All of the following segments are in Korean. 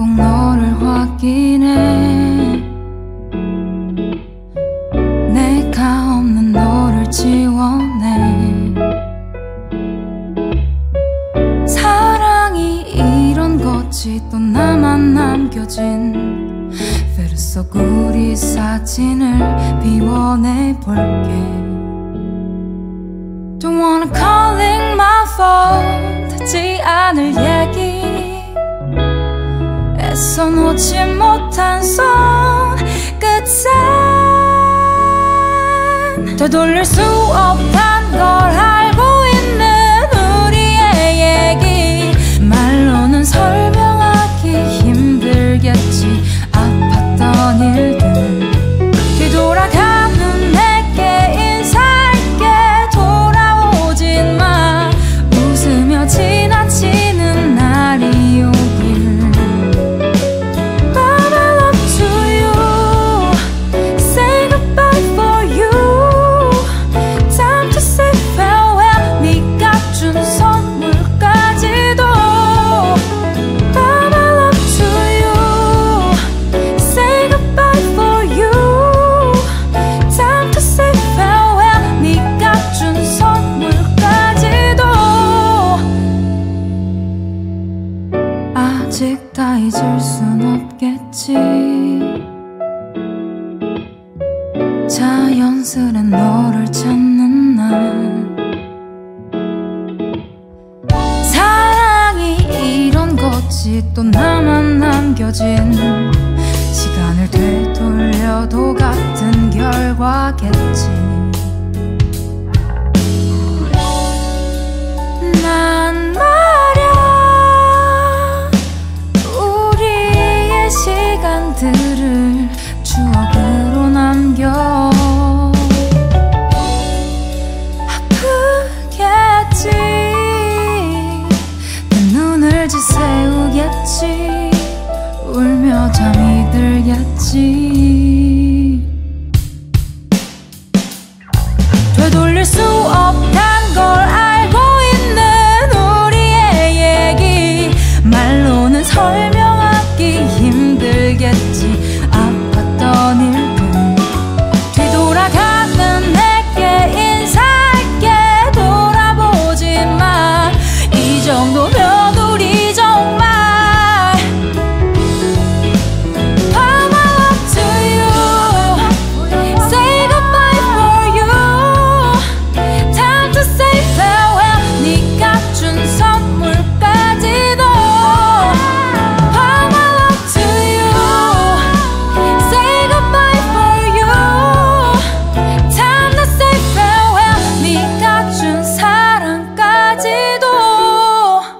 너를 확인해. 내가 없는 너를 지워내. 사랑이 이런 거지. 또 나만 남겨진 페르 속 우리 사진을 비워내볼게. Don't wanna calling my phone. 닿지 않을 얘기. 애써 놓지 못한 손끝엔 되돌릴 수 없단 걸 알고 있는 우리의 얘기. 말로는 설명하기 힘들겠지. 아팠던 일들 뒤돌아가는 내게 인사할게. 돌아오진 마. 웃으며 지나치는 날이 오길. 아직 다 잊을 순 없겠지. 자연스레 너를 찾는 날. 사랑이 이런 거지. 또 나만 남겨진 시간을 되돌려도 같은 결과겠지. 난 시간들을 추억으로 남겨. 아프겠지. 내 눈을 지새우겠지. 울며 잠이 들겠지. 되돌릴 수 없단 걸 알고 있는 우리의 얘기. 말로는 설명하기 힘들겠지. 아팠던 일들 뒤돌아가는 내게 인사할게. 돌아보지 마. 이 정도면 우리 정말 All my love to you. Say goodbye for you. Time to say farewell. 네가 준 선물까지도.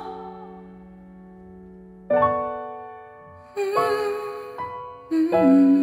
Mm-hmm.